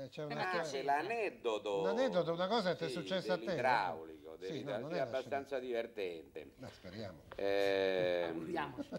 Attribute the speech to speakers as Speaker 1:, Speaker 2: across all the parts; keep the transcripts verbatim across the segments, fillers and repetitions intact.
Speaker 1: Eh, c'è
Speaker 2: Eh,
Speaker 1: una
Speaker 2: ma
Speaker 1: storia-
Speaker 2: c'è l'aneddoto.
Speaker 1: Un aneddoto, una cosa che ti è
Speaker 2: sì,
Speaker 1: successa a te.
Speaker 2: dell'idraulico,
Speaker 1: Sì, no,
Speaker 2: dell'idraulico,
Speaker 1: non
Speaker 2: è
Speaker 1: è
Speaker 2: abbastanza divertente.
Speaker 1: Ma speriamo.
Speaker 2: Eh,
Speaker 3: Auguriamoci.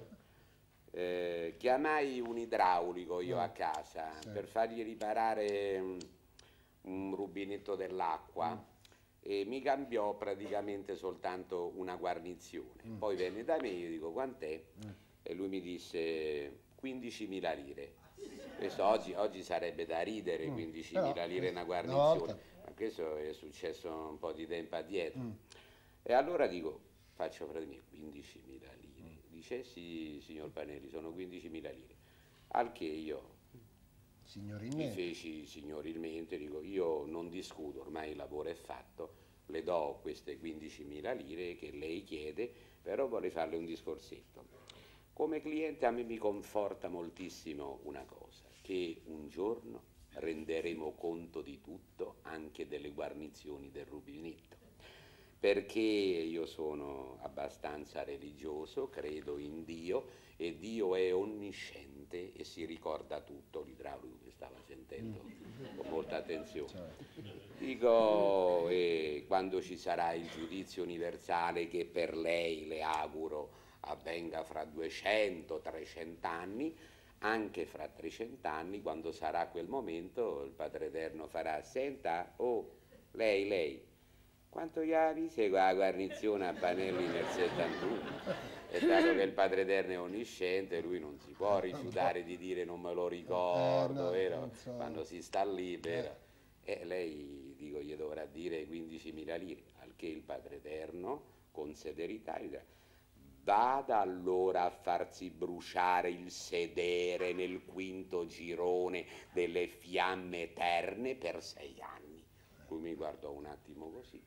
Speaker 2: eh, chiamai un idraulico io
Speaker 1: Mm.
Speaker 2: a casa
Speaker 1: Sì.
Speaker 2: per fargli riparare un, un rubinetto dell'acqua.
Speaker 1: Mm.
Speaker 2: E mi cambiò praticamente soltanto una guarnizione.
Speaker 1: Mm.
Speaker 2: Poi venne da me, io dico quant'è?
Speaker 1: Mm.
Speaker 2: E lui mi disse quindicimila lire. Questo oggi, oggi sarebbe da ridere,
Speaker 1: Mm.
Speaker 2: quindicimila
Speaker 1: Però,
Speaker 2: lire una
Speaker 1: una
Speaker 2: guarnizione,
Speaker 1: volta.
Speaker 2: ma questo è successo un po' di tempo addietro.
Speaker 1: Mm.
Speaker 2: E allora dico, faccio praticamente quindicimila lire. Dice sì, signor Panelli, sono quindicimila lire. Al che io mi
Speaker 1: Signorilmente.
Speaker 2: feci signorilmente, dico io non discuto, ormai il lavoro è fatto, le do queste quindicimila lire che lei chiede, però vorrei farle un discorsetto. Come cliente a me mi conforta moltissimo una cosa, che un giorno renderemo conto di tutto, anche delle guarnizioni del rubinetto, perché io sono abbastanza religioso, credo in Dio e Dio è onnisciente e si ricorda tutto. L'idraulico mi stava sentendo con molta attenzione. Dico, e quando ci sarà il giudizio universale, che per lei le auguro avvenga fra duecento trecento anni, anche fra trecento anni, quando sarà quel momento, il Padre Eterno farà: senta, oh, lei, lei, quanto gli avevi segue la guarnizione a Panelli nel settantuno? E dato che il Padre Eterno è onnisciente, lui non si può rifiutare di dire non me lo ricordo,
Speaker 1: Eh, no,
Speaker 2: vero?
Speaker 1: non so.
Speaker 2: Quando si sta lì, vero? E lei, dico, gli dovrà dire quindicimila lire, al che il Padre Eterno, con severità, gli dirà: vada allora a farsi bruciare il sedere nel quinto girone delle fiamme eterne per sei anni. Lui mi guardò un attimo così.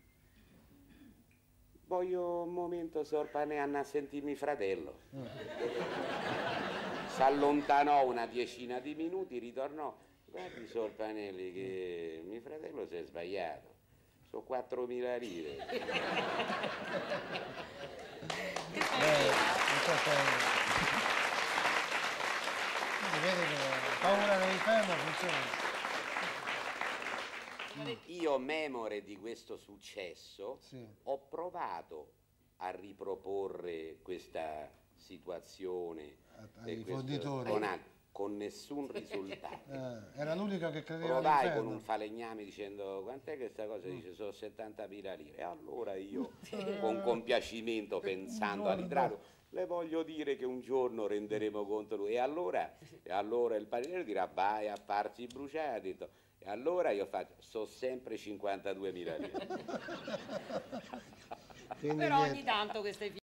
Speaker 2: Voglio un momento, signor Panelli, a sentirmi fratello. S'allontanò una decina di minuti, ritornò: guardi, signor Panelli, che mio fratello si è sbagliato, sono quattromila lire.
Speaker 1: Eh, non so se... Quindi vedi che la paura dell'inferno funziona.
Speaker 2: Io, memore di questo successo,
Speaker 1: Sì.
Speaker 2: ho provato a riproporre questa situazione
Speaker 1: Ai
Speaker 2: e questo-
Speaker 1: fonditori.
Speaker 2: con, al- con nessun risultato.
Speaker 1: Eh, era l'unico che credeva
Speaker 2: Provai con
Speaker 1: all'inferno.
Speaker 2: un falegname dicendo: quant'è che questa cosa? Dice sono settantamila lire. E allora io, con compiacimento, pensando all'idraulico, le voglio dire che un giorno renderemo conto lui. E allora, e allora il paniere dirà: vai a farsi bruciare. Ha detto, e allora io faccio, so sempre cinquantaduemila lire.
Speaker 1: Quindi
Speaker 3: Però
Speaker 1: niente.
Speaker 3: ogni tanto queste